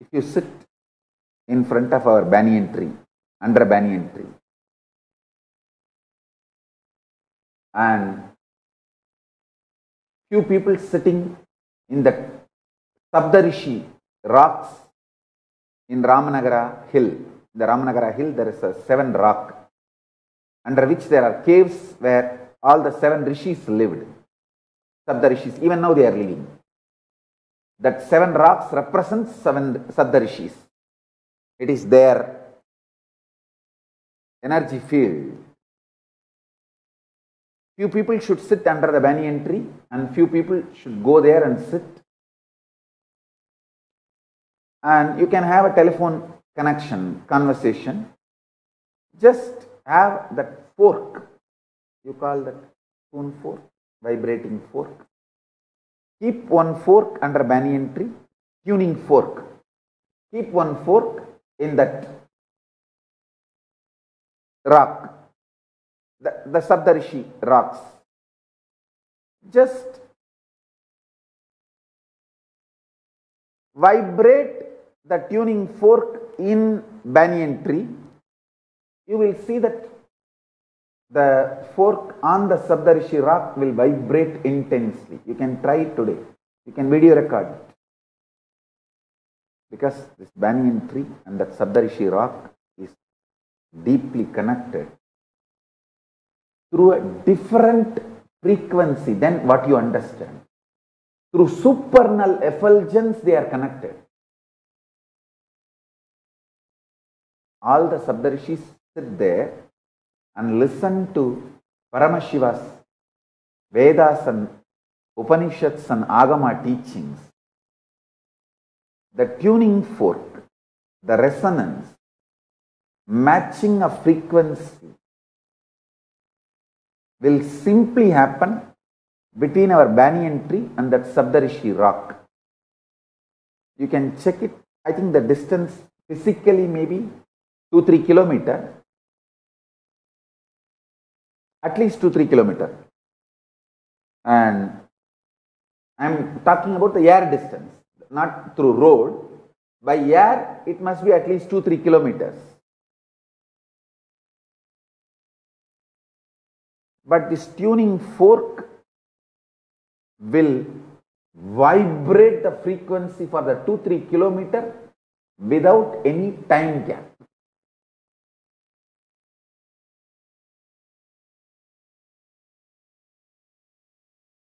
you sit in front of our banyan tree, under a banyan tree, and few people sitting in the Saptarishi rocks in Ramanagara hill. The Ramanagara hill, there is a 7 rock under which there are caves where all the 7 rishis lived. Saptarishis, even now they are living. That 7 rocks represents 7 Saptarishis. It is their energy field. Few people should sit under the banyan tree and few people should go there and sit. And you can have a telephone connection, conversation. Just have that fork. You call that spoon fork, vibrating fork. Keep one fork under banyan tree, tuning fork. Keep one fork in that rock, the Saptarishi rocks. Just vibrate the tuning fork in banyan tree. You will see that the fork on the Saptarishi rock will vibrate intensely. You can try it today. You can video record it. Because this banyan tree and that Saptarishi rock is deeply connected through a different frequency than what you understand. Through supernal effulgence they are connected. All the Saptarishis sit there and listen to Paramashiva's Vedas and Upanishads and Agama teachings. The tuning fork, the resonance, matching of frequency will simply happen between our banyan tree and that Saptarishi rock. You can check it. I think the distance physically maybe 2-3 kilometers. At least 2-3 kilometers. And I am talking about the air distance, not through road. By air, it must be at least 2-3 kilometers. But this tuning fork will vibrate the frequency for the 2-3 kilometers without any time gap.